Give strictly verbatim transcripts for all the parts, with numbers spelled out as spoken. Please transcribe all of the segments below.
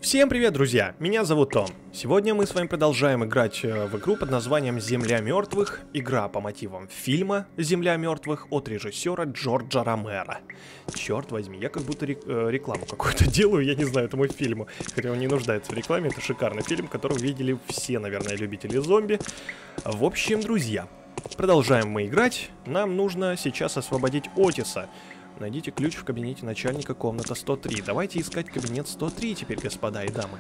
Всем привет, друзья! Меня зовут Том. Сегодня мы с вами продолжаем играть в игру под названием «Земля мертвых». Игра по мотивам фильма «Земля мертвых» от режиссера Джорджа Ромеро. Черт возьми, я как будто рекламу какую-то делаю, я не знаю, этому фильму. Хотя он не нуждается в рекламе, это шикарный фильм, который видели все, наверное, любители зомби. В общем, друзья, продолжаем мы играть. Нам нужно сейчас освободить Отиса. Найдите ключ в кабинете начальника, комната сто три. Давайте искать кабинет сто три теперь, господа и дамы.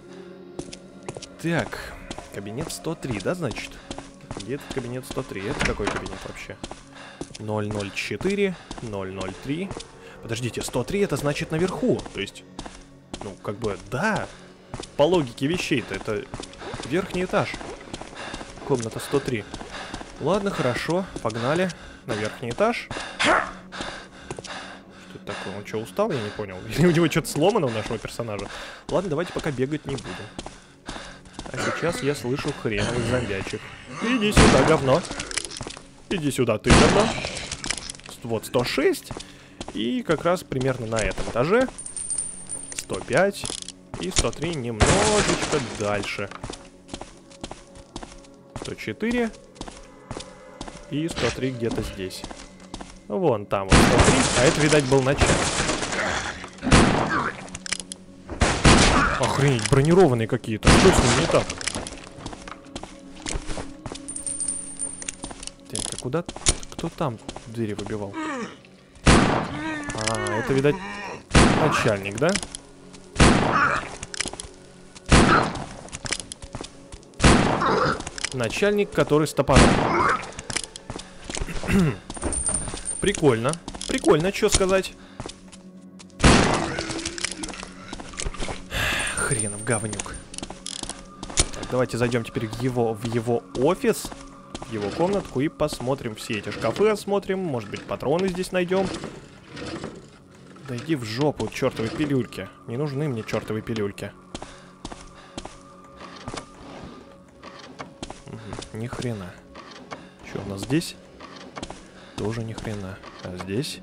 Так, кабинет сто три, да, значит? Где этот кабинет сто три? Это какой кабинет вообще? ноль ноль четыре, ноль ноль три. Подождите, сто три это значит наверху. То есть, ну, как бы, да. По логике вещей-то это верхний этаж. Комната сто три. Ладно, хорошо, погнали на верхний этаж. Такой, он что, устал? Я не понял. Или у него что-то сломано у нашего персонажа? Ладно, давайте пока бегать не будем. А сейчас я слышу хреновых зомбячек. Иди сюда, говно. Иди сюда, ты говно. Вот сто шесть. И как раз примерно на этом этаже сто пять. И сто три немножечко дальше. сто четыре. И сто три где-то здесь. Вон там вот сто три, а это, видать, был начальник. Охренеть, бронированные какие-то. Что с ним не так? Так, а куда? Кто там двери выбивал? А, это, видать, начальник, да? Начальник, который с топором. Прикольно. Прикольно, что сказать. Хренов говнюк. Так, давайте зайдем теперь в его, в его офис, в его комнатку и посмотрим все эти шкафы, осмотрим. Может быть, патроны здесь найдем. Да иди в жопу, чертовы пилюльки. Не нужны мне чертовы пилюльки. Угу, ни хрена. Что у нас здесь? Тоже ни хрена. А здесь?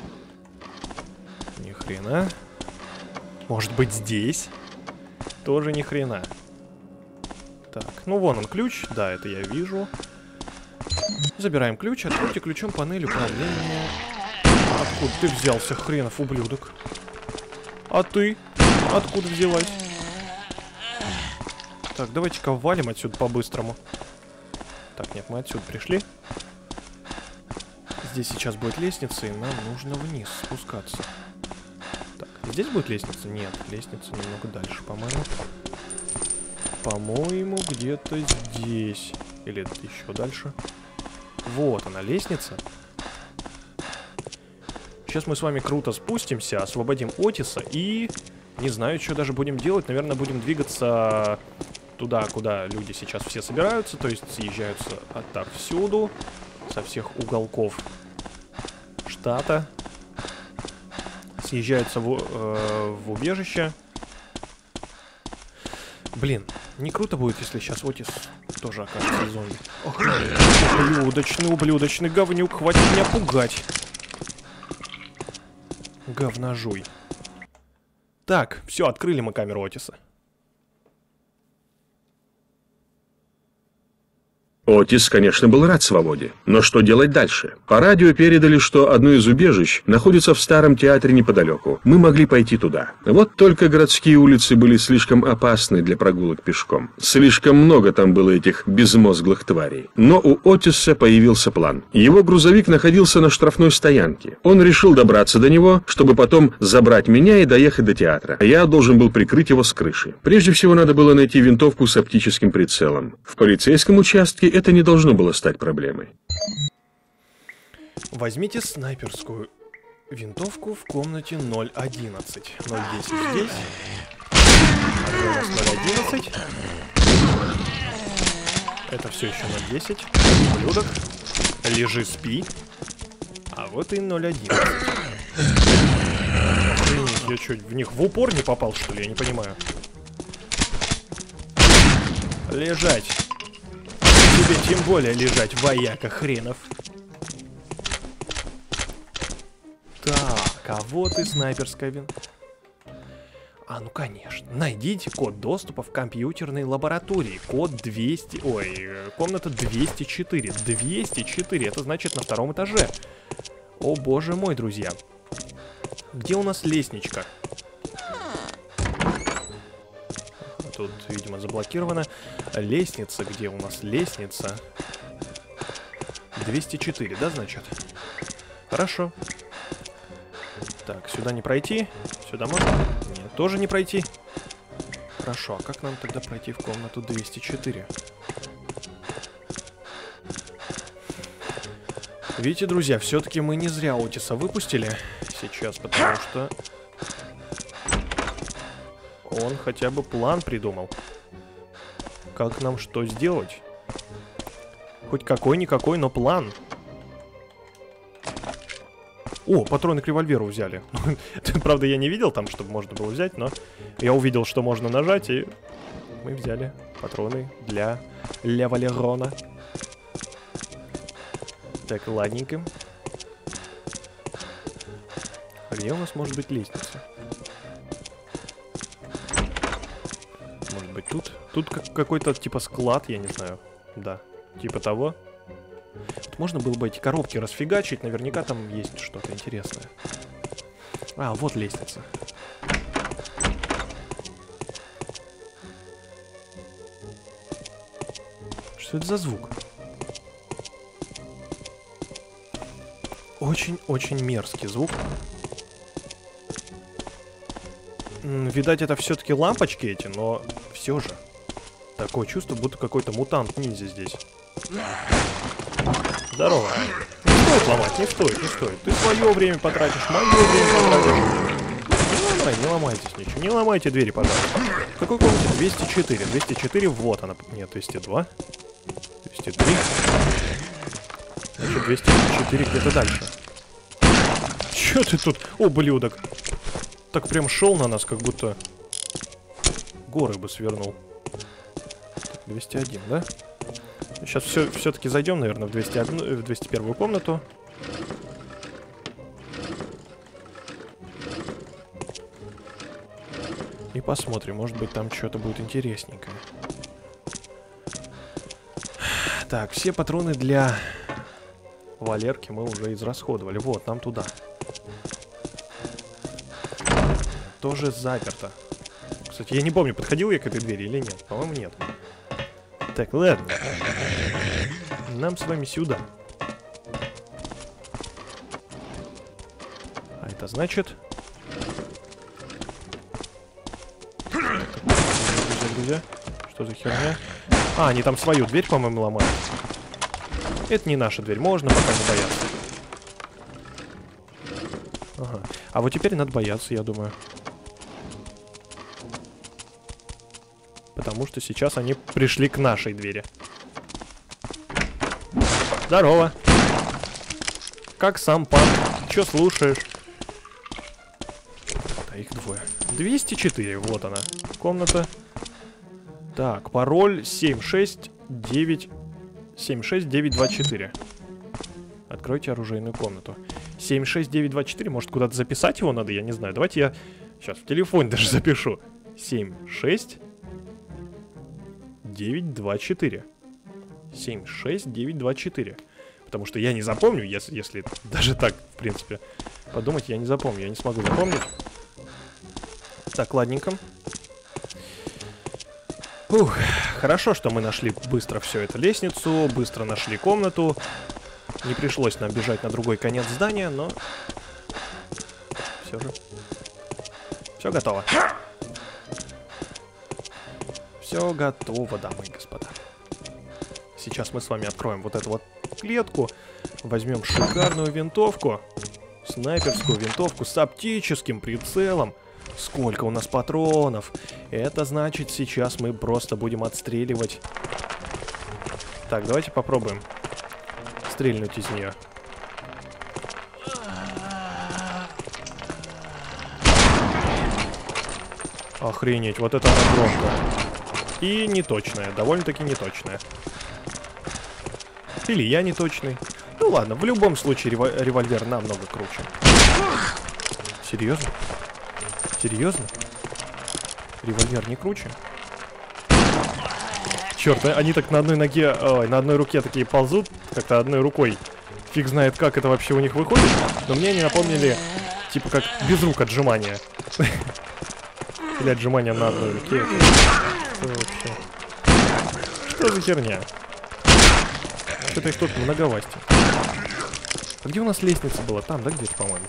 Ни хрена. Может быть, здесь? Тоже ни хрена. Так, ну вон он ключ. Да, это я вижу. Забираем ключ. Откройте ключом панель управления. Откуда ты взялся, хренов ублюдок? А ты? Откуда взялась? Так, давайте-ка валим отсюда по-быстрому. Так, нет, мы отсюда пришли. Здесь сейчас будет лестница, и нам нужно вниз спускаться. Так, здесь будет лестница? Нет, лестница немного дальше, по-моему. По-моему, где-то здесь. Или еще дальше. Вот она, лестница. Сейчас мы с вами круто спустимся, освободим Отиса и... Не знаю, что даже будем делать. Наверное, будем двигаться туда, куда люди сейчас все собираются. То есть съезжаются отовсюду. Со всех уголков штата. Съезжаются в, э, в убежище. Блин, не круто будет, если сейчас Отис тоже окажется зомби. Ох, ублюдочный, ублюдочный говнюк, хватит меня пугать. Говножуй. Так, все, открыли мы камеру Отиса. Отис, конечно, был рад свободе, но что делать дальше? По радио передали, что одно из убежищ находится в старом театре неподалеку. Мы могли пойти туда. Вот только городские улицы были слишком опасны для прогулок пешком. Слишком много там было этих безмозглых тварей. Но у Отиса появился план. Его грузовик находился на штрафной стоянке. Он решил добраться до него, чтобы потом забрать меня и доехать до театра. А я должен был прикрыть его с крыши. Прежде всего надо было найти винтовку с оптическим прицелом. В полицейском участке это не должно было стать проблемой. Возьмите снайперскую винтовку в комнате ноль одиннадцать. ноль десять здесь. А где у нас ноль одиннадцать? Это все еще ноль десять. Ублюдок. Лежи, спи. А вот и ноль одиннадцать. Я что, в них в упор не попал, что ли? Я не понимаю. Лежать. Тебе тем более лежать, вояка хренов. Так, а вот и снайперская винтовка. А, ну конечно. Найдите код доступа в компьютерной лаборатории. Код двести... Ой, комната двести четыре. двести четыре, это значит на втором этаже. О, боже мой, друзья. Где у нас лестничка? Тут, видимо, заблокировано. Лестница, где у нас лестница? двести четыре, да, значит? Хорошо. Так, сюда не пройти. Сюда можно? Нет, тоже не пройти. Хорошо, а как нам тогда пройти в комнату двести четыре? Видите, друзья, все-таки мы не зря Отиса выпустили сейчас, потому что он хотя бы план придумал. Как нам что сделать? Хоть какой-никакой, но план. О, патроны к револьверу взяли. Правда, я не видел там, чтобы можно было взять, но я увидел, что можно нажать, и мы взяли патроны для Ля Валерона. Так, ладненько. А где у нас может быть лестница? Может быть тут? Тут как какой-то типа склад, я не знаю. Да, типа того. Тут можно было бы эти коробки расфигачить, наверняка там есть что-то интересное. А, вот лестница. Что это за звук? Очень-очень мерзкий звук. М, видать, это все-таки лампочки эти, но все же. Такое чувство, будто какой-то мутант-ниндзя здесь. Здорово. Не стоит ломать, не стоит, не стоит. Ты свое время потратишь, мое время потратишь. Ой, не ломайтесь ничего, не ломайте двери, пожалуйста. В какой комнате? двести четыре. двести четыре, вот она. Нет, двести два. двести три. Значит, двести четыре где-то дальше. Чё ты тут, ублюдок? Так прям шел на нас, как будто горы бы свернул. Так, двести один, да? Сейчас все, все-таки зайдем, наверное, в, двести одну, в двести первую комнату. И посмотрим, может быть, там что-то будет интересненькое. Так, все патроны для Валерки мы уже израсходовали. Вот, нам туда. Тоже заперто. Кстати, я не помню, подходил я к этой двери или нет. По-моему, нет. Так, ладно. Нам с вами сюда. А это значит... Друзья, друзья. Что за херня? А, они там свою дверь, по-моему, ломают. Это не наша дверь, можно пока не бояться. Ага. А вот теперь надо бояться, я думаю. Потому что сейчас они пришли к нашей двери. Здорово. Как сам пан? Чё слушаешь? Да, их двое. двести четыре, вот она. Комната. Так, пароль семь шесть девять семь шесть девять два четыре. Откройте оружейную комнату. семь шесть девять два четыре, может куда-то записать его надо, я не знаю. Давайте я сейчас в телефоне даже запишу. семь шесть девять два четыре. семь шесть девять два четыре. Потому что я не запомню, если, если даже так, в принципе, подумать, я не запомню. Я не смогу запомнить. Так, ладненько. Ух, хорошо, что мы нашли быстро все это лестницу, быстро нашли комнату. Не пришлось нам бежать на другой конец здания, но все же. Все готово. Все готово, дамы и господа. Сейчас мы с вами откроем вот эту вот клетку. Возьмем шикарную винтовку. Снайперскую винтовку с оптическим прицелом. Сколько у нас патронов. Это значит, сейчас мы просто будем отстреливать. Так, давайте попробуем стрельнуть из нее. Охренеть, вот это она громко. И неточная, довольно-таки неточная. Или я неточный. Ну ладно, в любом случае револь револьвер намного круче. Серьезно? Серьезно? Револьвер не круче? Черт, они так на одной ноге, ой, на одной руке такие ползут, как-то одной рукой. Фиг знает, как это вообще у них выходит. Но мне они напомнили, типа, как без рук отжимания. Или отжимания на одной руке. Что вообще? Что за херня? Что-то их тут многовасти. А где у нас лестница была? Там, да, где-то, по-моему?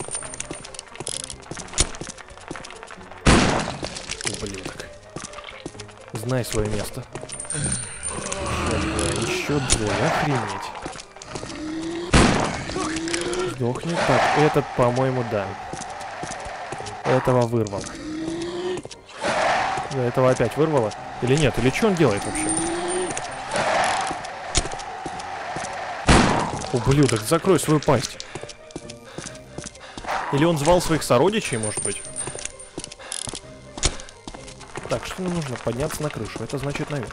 Ублюдок. Знай свое место. Еще двое, охренеть. Сдохнет. Так, этот, по-моему, да. Этого вырвал. Да, этого опять вырвало. Или нет? Или что он делает вообще? Ублюдок, закрой свою пасть. Или он звал своих сородичей, может быть? Так, что нам нужно? Подняться на крышу. Это значит наверх.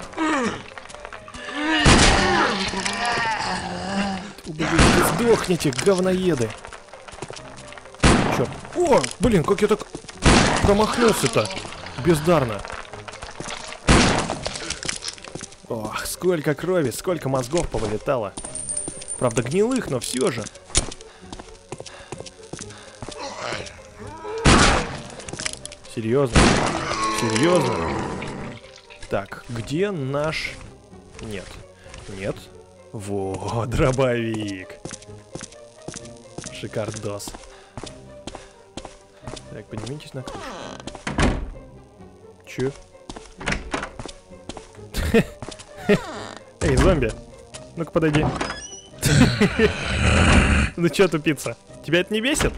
Ублюдки, сдохните, говноеды. Черт. О, блин, как я так промахнулся-то. Бездарно. Ох, сколько крови, сколько мозгов повылетало. Правда, гнилых, но все же. Серьезно? Серьезно? Так, где наш... Нет. Нет. Во, дробовик. Шикардос. Так, поднимитесь на крышу. Чё? Эй, зомби. Ну-ка, подойди. Ну чё тупица? Тебя это не бесит?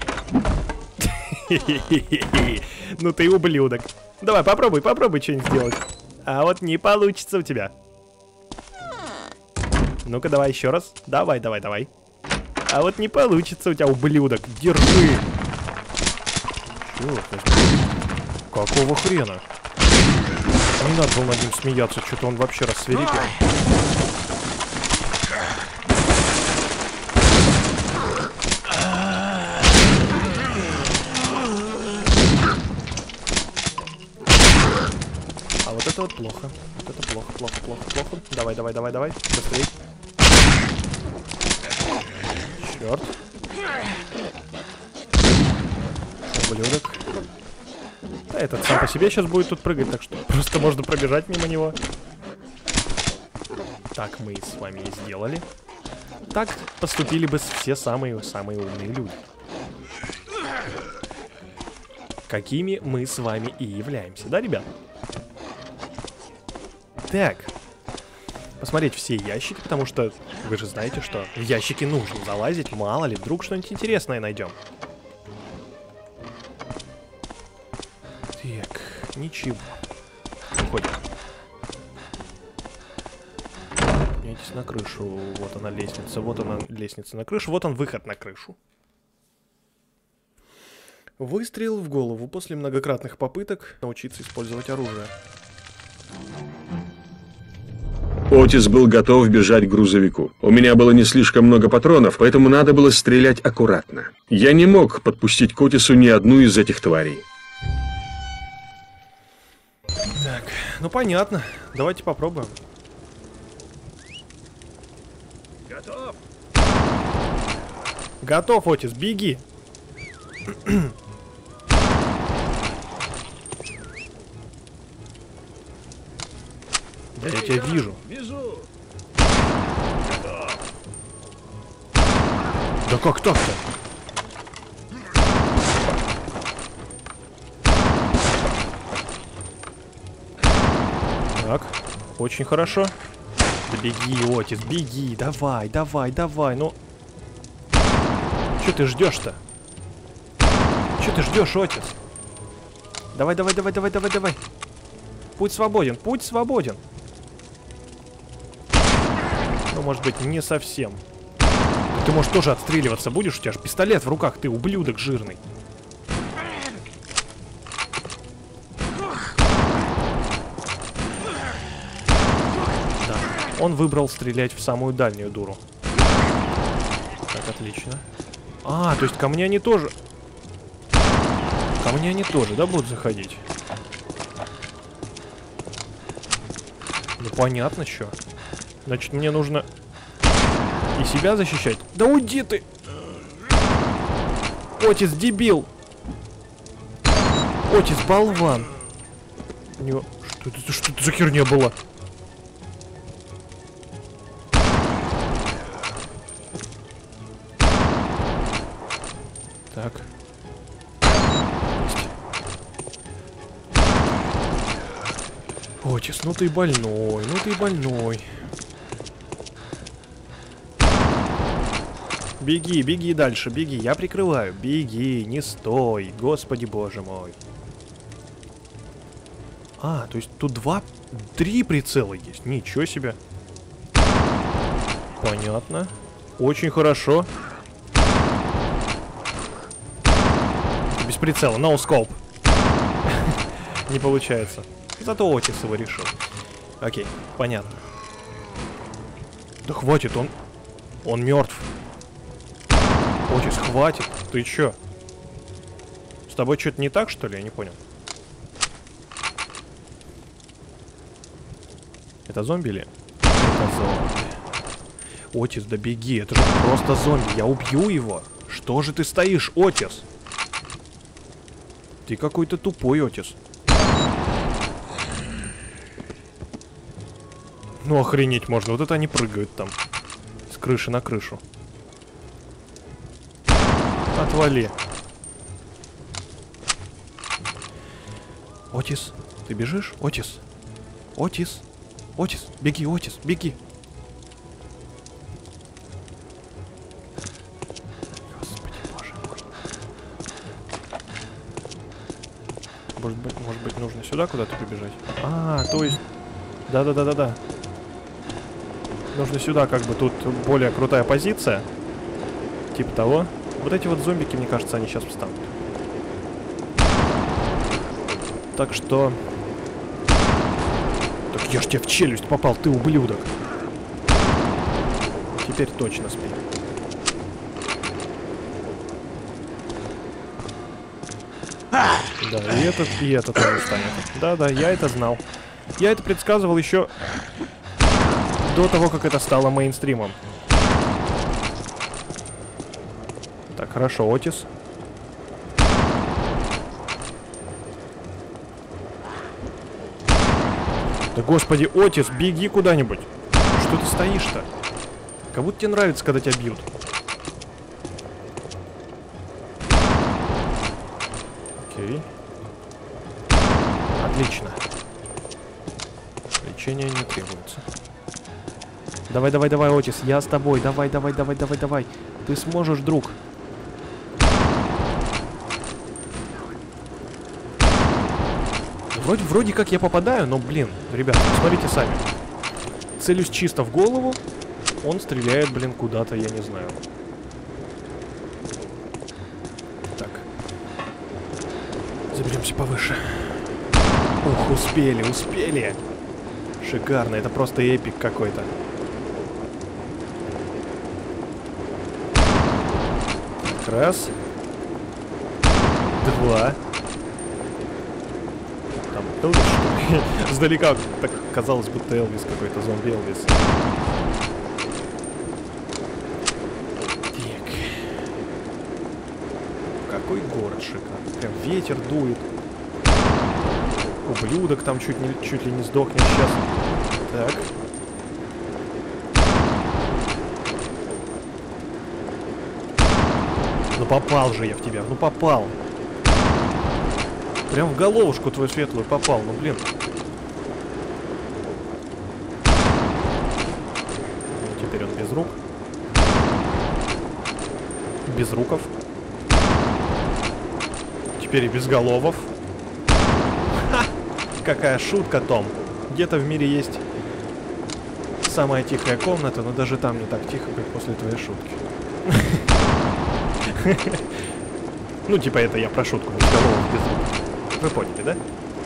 Ну ты ублюдок. Давай, попробуй, попробуй что-нибудь сделать. А вот не получится у тебя. Ну-ка, давай еще раз. Давай, давай, давай. А вот не получится у тебя, ублюдок. Держи. Чё? Какого хрена? Не надо было над ним смеяться, что-то он вообще рассверепел. А вот это вот плохо. Вот это плохо, плохо, плохо, плохо. Давай, давай, давай, давай. Быстрей. Черт. Ублюдок. Да, этот сам по себе сейчас будет тут прыгать, так что просто можно пробежать мимо него. Так мы с вами и сделали. Так поступили бы все самые-самые умные люди. Какими мы с вами и являемся, да, ребят? Так. Посмотреть все ящики, потому что вы же знаете, что в ящики нужно залазить. Мало ли, вдруг что-нибудь интересное найдем. Так, ничего. Уходим. Поднимитесь на крышу. Вот она лестница. Вот она лестница на крышу. Вот он выход на крышу. Выстрел в голову после многократных попыток научиться использовать оружие. Отис был готов бежать к грузовику. У меня было не слишком много патронов, поэтому надо было стрелять аккуратно. Я не мог подпустить к Отису ни одну из этих тварей. Так, ну понятно. Давайте попробуем. Готов. Готов, Отис, беги. Да я тебя вижу. Вижу. Да как так-то? Так, очень хорошо. Да беги, Отис, беги, давай, давай, давай, ну. Че ты ждешь-то? Че ты ждешь, Отис? Давай, давай, давай, давай, давай, давай. Путь свободен, путь свободен. Ну, может быть, не совсем. Ты, может, тоже отстреливаться будешь? У тебя же пистолет в руках, ты ублюдок жирный. Да, он выбрал стрелять в самую дальнюю дуру. Так, отлично. А, то есть ко мне они тоже... Ко мне они тоже, да, будут заходить? Ну понятно, что. Значит, мне нужно и себя защищать. Да уйди ты! Отис, дебил! Отис, болван! У него... Что это, что это за херня была? Так. Отис, ну ты больной, ну ты больной. Беги, беги дальше, беги, я прикрываю. Беги, не стой, господи боже мой. А, то есть тут два, три прицела есть, ничего себе. Понятно, очень хорошо. Без прицела, no scope. Не получается. Зато Отис его решил. Окей, понятно. Да хватит, он... Он мертв. Отис, хватит. Ты чё? С тобой что-то не так, что ли? Я не понял. Это зомби или? Это зомби. Отис, да беги, это же просто зомби. Я убью его. Что же ты стоишь, Отис? Ты какой-то тупой, Отис. Ну охренеть можно, вот это они прыгают там. С крыши на крышу. Отвали. Отис, ты бежишь? Отис. Отис. Отис, беги, Отис, беги. Господи, боже мой. Может быть, может быть, нужно сюда куда-то побежать? А, то есть... Да-да-да-да-да. Нужно сюда, как бы, тут более крутая позиция. Типа того. Вот эти вот зомбики, мне кажется, они сейчас встанут. Так что... Так я ж тебе в челюсть попал, ты ублюдок. Теперь точно спи. Да, и этот, и этот тоже станет. Да-да, я это знал. Я это предсказывал еще до того, как это стало мейнстримом. Так, хорошо, Отис. Да господи, Отис, беги куда-нибудь. Что ты стоишь-то? Как будто тебе нравится, когда тебя бьют. Окей. Отлично. Лечение не требуется. Давай, давай, давай, Отис, я с тобой. Давай, давай, давай, давай, давай. Ты сможешь, друг. Вроде, вроде как я попадаю, но, блин, ребят, смотрите сами. Целюсь чисто в голову. Он стреляет, блин, куда-то, я не знаю. Так. Заберемся повыше. Ух, успели, успели. Шикарно, это просто эпик какой-то. Раз. Два. Там Элвис, что ли? Сдалека так казалось, будто Элвис какой-то, зомби Элвис. Так. Какой город шикарный. Прям ветер дует. Ублюдок там чуть, не, чуть ли не сдохнет сейчас. Так. Ну попал же я в тебя, ну попал. Прям в головушку твою светлую попал, ну блин. Ну, теперь он без рук. Без руков. Теперь и без головов. Ха! Какая шутка, Том. Где-то в мире есть самая тихая комната, но даже там не так тихо, как после твоей шутки. Ну, типа, это я про шутку, без головов, без рук. Вы поняли, да?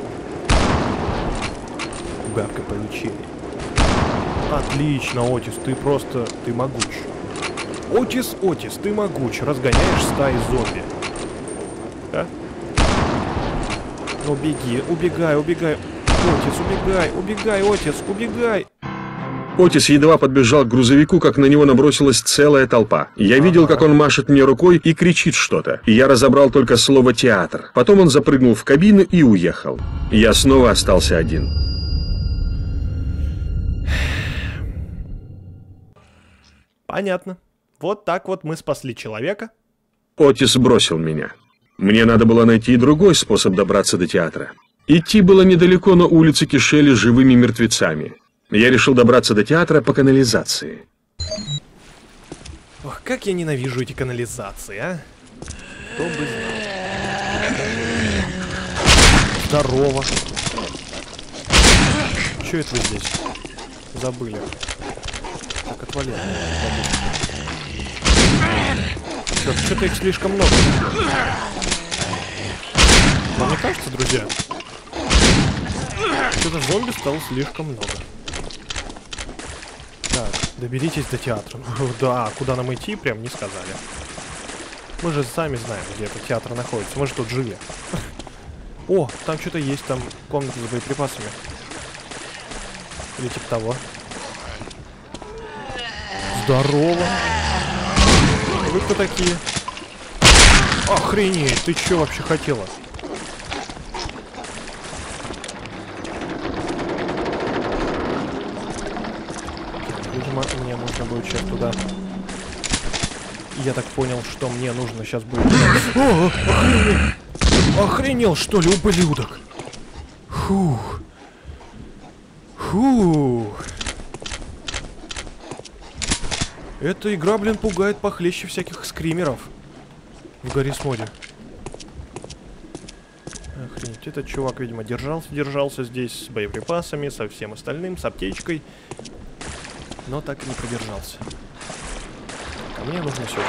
Бабка получили. Отлично, Отис, ты просто... Ты могуч. Отис, Отис, ты могуч. Разгоняешь стаи зомби. Да? Ну, беги, убегай, убегай. Отис, убегай, убегай, Отис, убегай. Отис едва подбежал к грузовику, как на него набросилась целая толпа. Я видел, как он машет мне рукой и кричит что-то. И я разобрал только слово «театр». Потом он запрыгнул в кабину и уехал. Я снова остался один. Понятно. Вот так вот мы спасли человека. Отис бросил меня. Мне надо было найти другой способ добраться до театра. Идти было недалеко, но улицы кишели живыми мертвецами. Я решил добраться до театра по канализации. Ох, как я ненавижу эти канализации, а? Кто бы знал. Здорово. Че это вы здесь? Забыли. Так, отвали. Что-то их слишком много. Вам не кажется, друзья? Что-то зомби стало слишком много. Так, доберитесь до театра. Да, куда нам идти, прям не сказали. Мы же сами знаем, где этот театр находится. Мы же тут жили. О, там что-то есть, там комната с боеприпасами. Или типа того. Здорово. Вы кто такие? Охренеть, ты что вообще хотела? Видимо, мне нужно будет сейчас туда. Я так понял, что мне нужно сейчас будет... О, охренеть! Охренел, что ли, ублюдок? Фух. Фух. Эта игра, блин, пугает похлеще всяких скримеров в Гаррис моде. Охренеть, этот чувак, видимо, держался, держался здесь с боеприпасами, со всем остальным, с аптечкой. Но так и не продержался. А мне нужно сюда.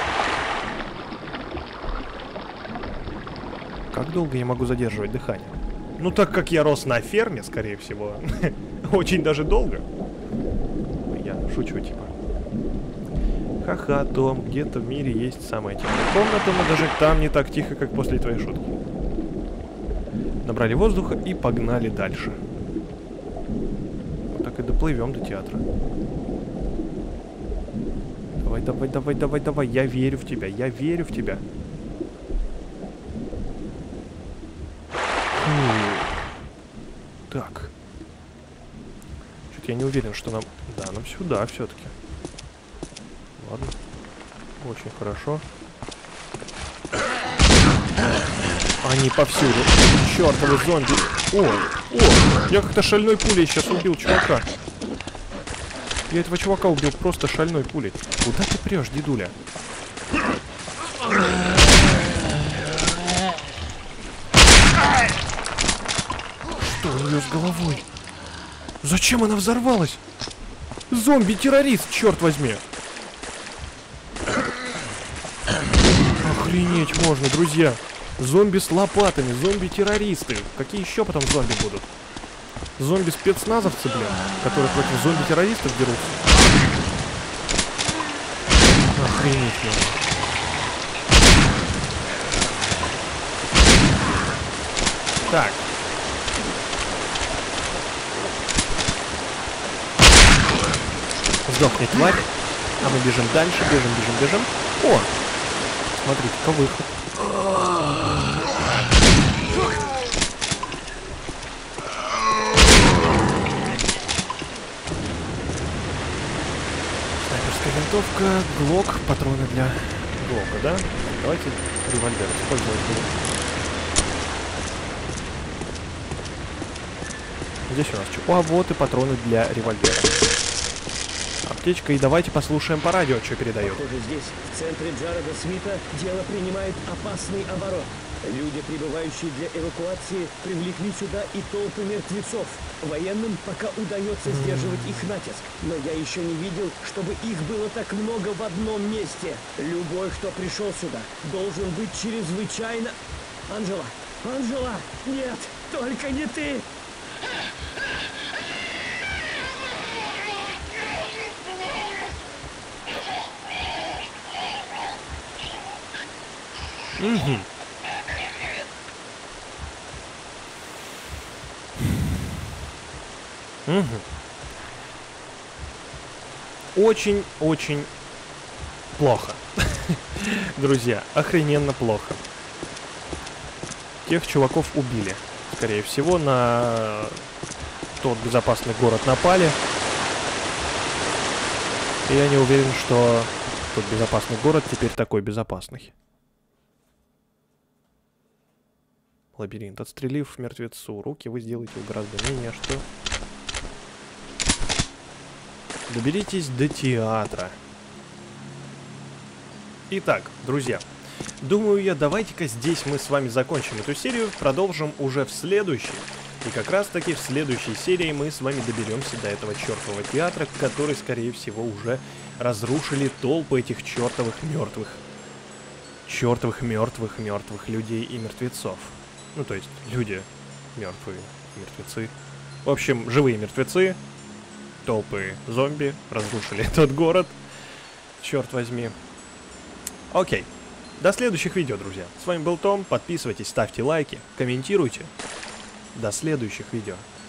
Как долго я могу задерживать дыхание? Ну, так как я рос на ферме, скорее всего, очень даже долго. Я шучу, типа. Ха-ха, Том, где-то в мире есть самая тихая комната, но даже там не так тихо, как после твоей шутки. Набрали воздуха и погнали дальше. Вот так и доплывем до театра. Давай, давай, давай, давай, давай, я верю в тебя, я верю в тебя. Фу. Так. Что-то я не уверен, что нам... Да, нам сюда все-таки. Ладно. Очень хорошо. Они повсюду. Чёртовы зомби. О, о, я как-то шальной пулей сейчас убил чувака. Я этого чувака убил просто шальной пулей. Куда ты прешь, дедуля? Что у нее с головой? Зачем она взорвалась? Зомби-террорист, черт возьми. Охренеть можно, друзья. Зомби с лопатами, зомби-террористы. Какие еще потом зомби будут? Зомби-спецназовцы, блин, которые против зомби-террористов дерутся. Охренеть можно. Так. Сдохни, тварь. А мы бежим дальше, бежим, бежим, бежим. О! Смотрите-ка выход. Снайперская винтовка, глок, патроны для глока, да? Давайте револьвер использовать будем. Здесь у нас что? А вот и патроны для револьвера. Аптечка, и давайте послушаем по радио, что передает. Похоже, здесь, в центре Джареда Смита, дело принимает опасный оборот. Люди, прибывающие для эвакуации, привлекли сюда и толпы мертвецов. Военным пока удается сдерживать их натиск. Но я еще не видел, чтобы их было так много в одном месте. Любой, кто пришел сюда, должен быть чрезвычайно... Анжела! Анжела! Нет! Только не ты! Угу. Очень-очень плохо. Друзья, охрененно плохо. Тех чуваков убили. Скорее всего, на тот безопасный город напали. И я не уверен, что тот безопасный город теперь такой безопасный. Лабиринт. Отстрелив мертвецу руки, вы сделаете его гораздо менее, что... Доберитесь до театра. Итак, друзья, думаю я, давайте-ка здесь мы с вами закончим эту серию, продолжим уже в следующей. И как раз таки в следующей серии мы с вами доберемся до этого чертового театра, который, скорее всего, уже разрушили толпы этих чертовых мертвых. Чертовых мертвых мертвых людей и мертвецов. Ну, то есть, люди мертвые, мертвецы. В общем, живые мертвецы, толпы зомби разрушили этот город. Черт возьми. Окей. До следующих видео, друзья. С вами был Том. Подписывайтесь, ставьте лайки, комментируйте. До следующих видео.